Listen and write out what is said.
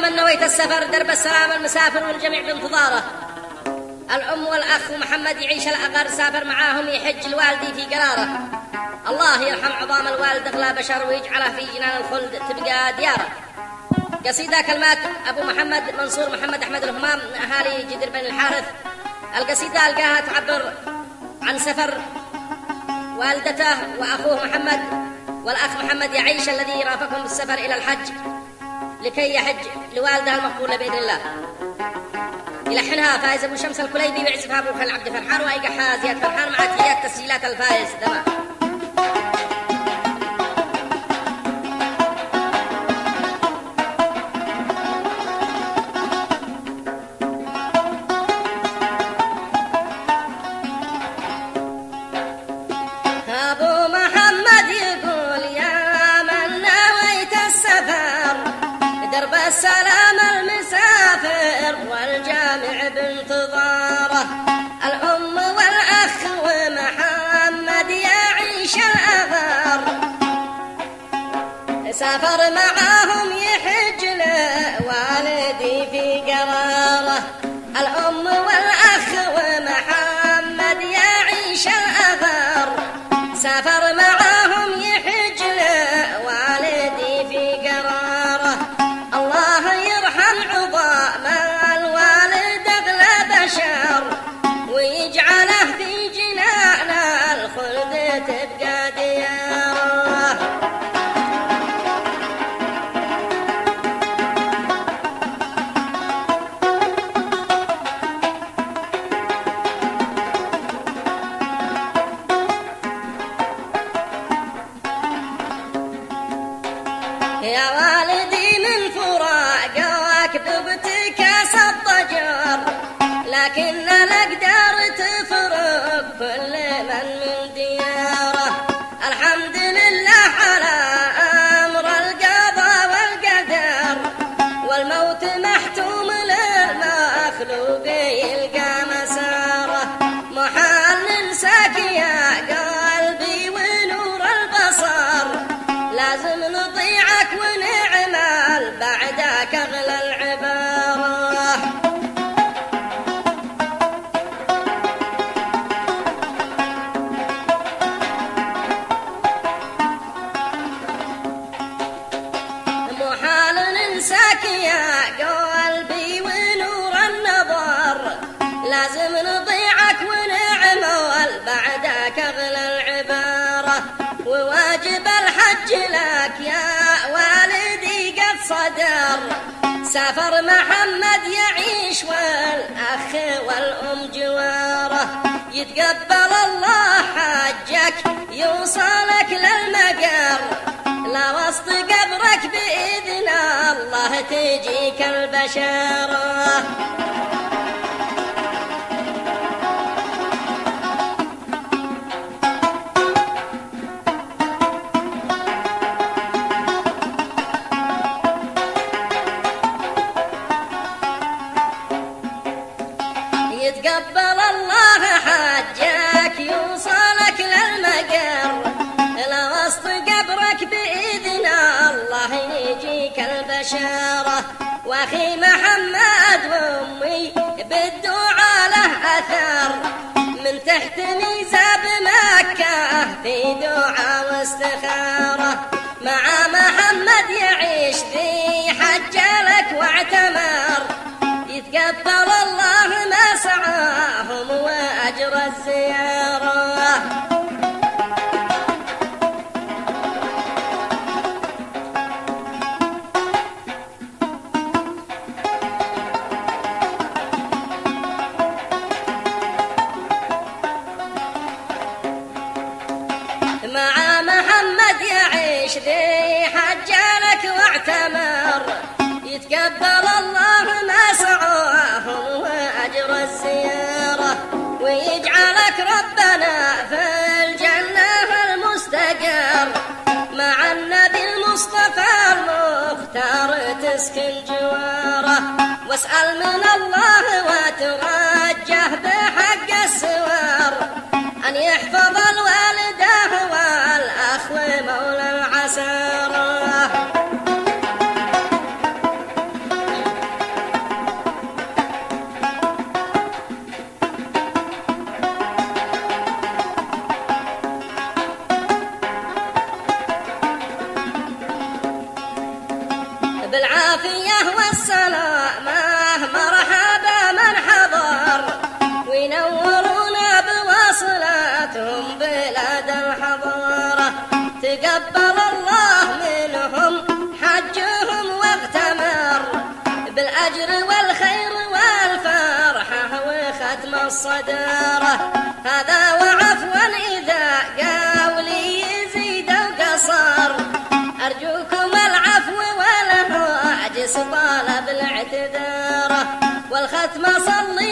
من نويت السفر درب السلام المسافر والجميع بانتظاره. الأم والأخ ومحمد يعيش الأغر سافر معاهم يحج الوالدي في قراره. الله يرحم عظام الوالد أغلى بشر ويجعله في جنان الخلد تبقى دياره. قصيدة كلمات أبو محمد منصور محمد أحمد الهمام من أهالي جدر بن الحارث. القصيدة ألقاها تعبر عن سفر والدته وأخوه محمد والأخ محمد يعيش الذي رافقهم بالسفر إلى الحج لكي يحج لوالده المقبولة بإذن الله. يلحنها فايز أبو شمس الكليبي ويعزفها أبو خل عبد فرحان ويقحها زياد فرحان مع تحيات تسجيلات الفايز تمام. السلام المسافر والجامع بانتظاره. الأم والأخ ومحمد يعيش الأغر سافر معاهم يحج لوالدي في قراره. الأم والأخ ومحمد يعيش الأغر سافر معاهم يحج لوالدي في قراره. الله يرحم عظام الوالد أغلى بشر ويجعله في جنان الخلد تبقى دياره. يا والدي من فراقك ذبت كاس الضجر لكن الأقدار تفرق كل من دياره. الحمد لله على أمر القضاء والقدر والموت محتوم للمخلوق يلقى مساره. محال ننساك يا قلبي ونور البصر لازم نضيعك ونعمل بعدك أغلى العبارة. محال ننساك يا قلبي ونور النظر لازم نضيعك ونعمل بعدك أغلى العبارة. وواجب الحج لك يا والدي قد صدر سافر محمد يعيش والأخ والأم جواره. يتقبل الله حجك يوصلك للمقر لا وسط قبرك بإذن الله تجيك البشارة. يتقبل الله حجك يوصلك للمقر لا وسط قبرك بإذن الله يجيك البشارة. وأخي محمد وأمي بالدعاء له أثر من تحت ميزاب مكة في دعاء واستخارة. مع محمد يعيش ذي حج لك واعتمر يتقبل الله ما سعاهم وأجر الزيارة. مع محمد يعيش ذي حج لك واعتمر يتقبل الله ما سعاهم وأجر الزيارة. ويجعلك ربنا في الجنة المستقر مع النبي المصطفى المختار تسكن جواره. واسأل من الله وترجه بحق السوار أن يحفظ الوالده والأخ ومولى العسارة. ختم الصدر. هذا وعفوا إذا قولي يزيد وقصر، أرجوكم العفو وله عجز طالب الاعتذار. والختم صلي